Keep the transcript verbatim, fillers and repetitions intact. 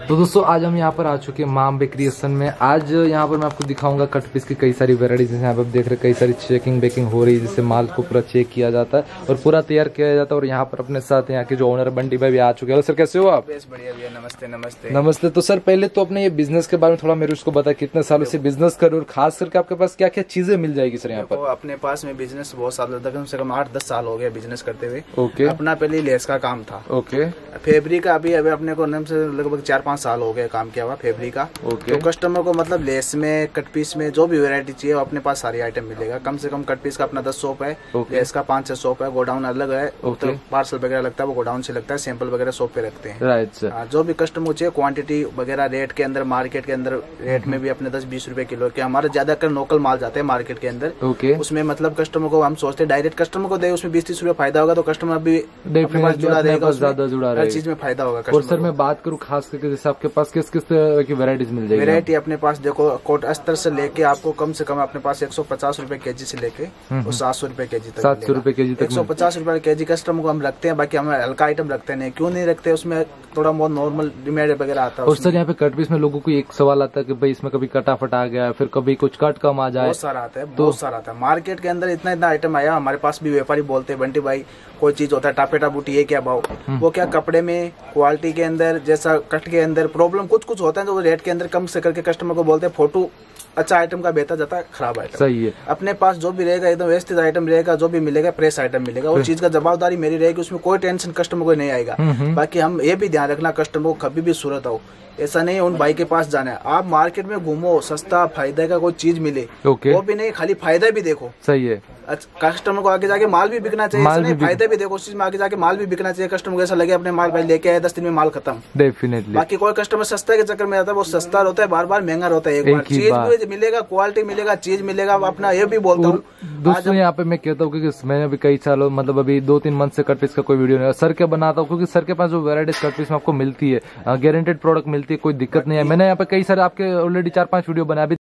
तो दोस्तों आज हम यहाँ पर आ चुके हैं माम बे क्रिएशन में। आज यहाँ पर मैं आपको दिखाऊंगा कट पीस की कई सारी वेराइटीज हैं। यहाँ पर आप देख रहे हैं कई सारी चेकिंग बेकिंग हो रही है, जिससे माल को पूरा चेक किया जाता है और पूरा तैयार किया जाता है। और यहाँ पर अपने साथ यहाँ के जो ओनर बंटी भाई भी आ चुके हैं। सर कैसे हो आप? बढ़िया भैया, नमस्ते नमस्ते नमस्ते। तो सर पहले तो अपने ये बिजनेस के बारे में थोड़ा मेरे उसको बताया, कितने सालों से बिजनेस कर रहे हो और खास करके आपके पास क्या क्या चीजें मिल जाएगी सर यहाँ पर? अपने पास में बिजनेस बहुत साल तक, कम से कम आठ दस साल हो गए बिजनेस करते हुए। ओके। अपना पहले लेस का काम था। ओके। फैब्रिक का अभी अभी अपने को नाम से लगभग चार पाँच साल हो गए काम किया हुआ फैब्रिक का। ओके। तो कस्टमर को मतलब लेस में कट पीस में जो भी वैरायटी चाहिए अपने पास सारी आइटम मिलेगा। कम से कम कट पीस का अपना दस शॉप है, लेस का पाँच छह शॉप है, गोडाउन अलग है। तो पार्सल वगैरह लगता है वो गोडाउन से लगता है, सैंपल वगैरह शॉप पे रखते हैं। Right sir. जो भी कस्टमर चाहिए क्वांटिटी वगैरह रेट के अंदर, मार्केट के अंदर रेट में भी अपने दस बीस रुपए किलो के हमारे ज्यादातर लोकल माल जाते हैं मार्केट के अंदर। ओके। उसमें मतलब कस्टमर को हम सोचते हैं डायरेक्ट कस्टमर को दे, उसमें बीस तीस रुपए फायदा होगा तो कस्टममर भी जुड़ा रहेगा, ज्यादा जुड़ा हर चीज में फायदा होगा। और सर मैं बात करूँ खास करके जैसे आपके पास किस किस तरह की वेराइटीज मिल जाएगी? वेरायटी अपने पास देखो कोट अस्तर से लेके आपको कम से कम अपने पास एक सौ पचास रूपये के जी से लेके और सात सौ रूपये के जी तक, सात सौ रूपये के जी तक, एक सौ पचास रूपये के जी कस्टमर को हम रखते हैं। बाकी हम हल्का आइटम रखते नहीं, क्यों नहीं रखते, उसमें थोड़ा बहुत नॉर्मल डिमेड वगैरह आता है। और सर यहाँ पे कट पीस में लोगों को एक सवाल आता है कि भाई इसमें कभी कटा फटा आ गया, फिर कभी कुछ कट कम आ जाए। बहुत सारा आता है, बहुत सारा आता है। मार्केट के अंदर इतना इतना आइटम आया, हमारे पास भी व्यापारी बोलते हैं बंटी भाई कोई चीज होता है टापेटा बूटी ये क्या भाव, वो क्या कपड़े में क्वालिटी के अंदर जैसा कट के अंदर प्रॉब्लम कुछ कुछ होता है, तो रेट के अंदर कम से करके कस्टमर को बोलते हैं फोटो अच्छा आइटम का बेहतर जाता है खराब आइटम। सही है। अपने पास जो भी रहेगा एकदम व्यवस्थित आइटम रहेगा, जो भी मिलेगा फ्रेश आइटम मिलेगा। उस चीज का जवाबदारी मेरी रहेगी, उसमें कोई टेंशन कस्टमर को नहीं आएगा। बाकी हम ये भी ध्यान रखना कस्टमर को कभी भी सूरत हो, ऐसा नहीं है उन भाई के पास जाना है। आप मार्केट में घूमो, सस्ता फायदे का कोई चीज मिले, वो भी नहीं खाली फायदा भी देखो। सही है। कस्टमर को आगे जाके माल भी बिकना चाहिए, माल नहीं फायदे भी देखो उस चीज में, आगे जाके माल भी बिकना चाहिए। कस्टमर को ऐसा लगे अपने माल भाई लेके आए दस दिन में माल खत्म। डेफिनेटली। बाकी कोई कस्टमर सस्ते के चक्कर में आता है, वो सस्ता होता है बार बार महंगा होता है। एक बार चीज भी मिलेगा, क्वालिटी मिलेगा, चीज मिलेगा। अपना ये भी बोलता हूँ दोस्तों, यहाँ पे मैं कहता हूँ क्योंकि मैंने भी कई सालों मतलब अभी दो तीन मंथ से कट पीस का कोई वीडियो नहीं सर के बनाता हूँ, क्योंकि सर के पास जो वेराइटीज कट पीस में आपको मिलती है, गारंटेड प्रोडक्ट मिलती है, कोई दिक्कत नहीं है। मैंने यहाँ पे कई सारे आपके ऑलरेडी चार पांच वीडियो बनाया।